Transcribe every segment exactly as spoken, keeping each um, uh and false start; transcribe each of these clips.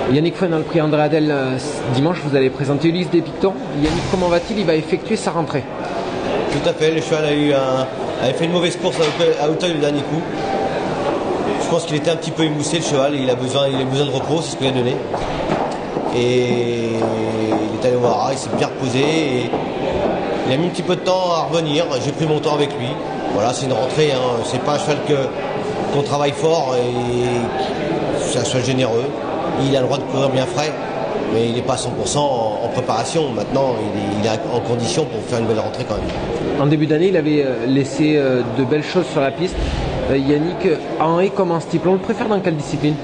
Yannick Foin dans le prix André Adel euh, dimanche, vous allez présenter Ulysse des Pictons. Yannick, comment va-t-il? Il va effectuer sa rentrée. Tout à fait, le cheval a eu un, avait fait une mauvaise course à Auteuil le dernier coup. Je pense qu'il était un petit peu émoussé le cheval, et il a besoin, il a besoin de repos, c'est ce qu'il a donné. Et il est allé voir, il s'est bien reposé. Et il a mis un petit peu de temps à revenir, j'ai pris mon temps avec lui. Voilà, c'est une rentrée, hein. C'est pas un cheval que, qu'on travaille fort, et c'est un cheval généreux. Il a le droit de courir bien frais, mais il n'est pas à cent pour cent en, en préparation. Maintenant, il est, il est en condition pour faire une belle rentrée quand même. En début d'année, il avait laissé de belles choses sur la piste. Yannick, en haie comme en steeple, on le préfère dans quelle discipline?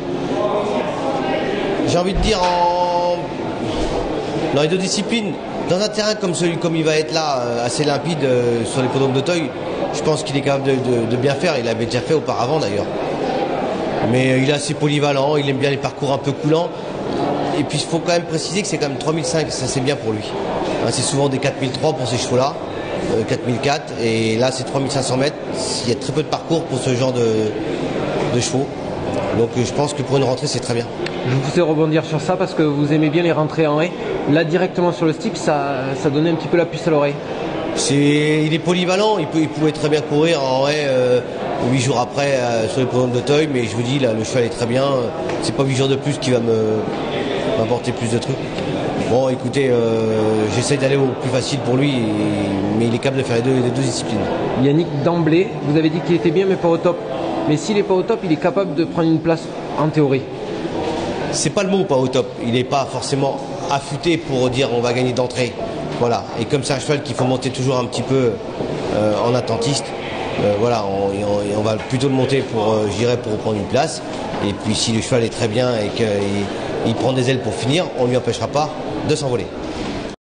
J'ai envie de dire en... dans les deux disciplines. Dans un terrain comme celui comme il va être là, assez limpide, euh, sur l'hippodrome d'Auteuil, je pense qu'il est capable de, de, de bien faire. Il l'avait déjà fait auparavant d'ailleurs. Mais euh, il est assez polyvalent, il aime bien les parcours un peu coulants. Et puis il faut quand même préciser que c'est quand même trois mille cinq, ça c'est bien pour lui. Hein, c'est souvent des quatre mille trois pour ces chevaux-là, euh, quatre mille quatre, et là c'est trois mille cinq cents mètres. Il y a très peu de parcours pour ce genre de, de chevaux. Donc euh, je pense que pour une rentrée c'est très bien. Je vous fais rebondir sur ça parce que vous aimez bien les rentrées en haie. Là directement sur le steeple, ça, ça donnait un petit peu la puce à l'oreille. C'est, il est polyvalent, il, peut, il pouvait très bien courir en haie euh, huit jours après euh, sur les programmes d'Auteuil, mais je vous dis, là, le cheval est très bien. C'est pas huit jours de plus qui va me, m'apporter plus de trucs. Bon, écoutez, euh, j'essaie d'aller au plus facile pour lui, et, mais il est capable de faire les deux, les deux disciplines. Yannick, d'emblée, vous avez dit qu'il était bien, mais pas au top. Mais s'il n'est pas au top, il est capable de prendre une place en théorie. C'est pas le mot, pas au top. Il n'est pas forcément affûté pour dire on va gagner d'entrée. Voilà. Et comme c'est un cheval qu'il faut monter toujours un petit peu euh, en attentiste, euh, voilà, on, on, on va plutôt le monter pour, euh, j'irai pour reprendre une place. Et puis si le cheval est très bien et qu'il il prend des ailes pour finir, on ne lui empêchera pas de s'envoler.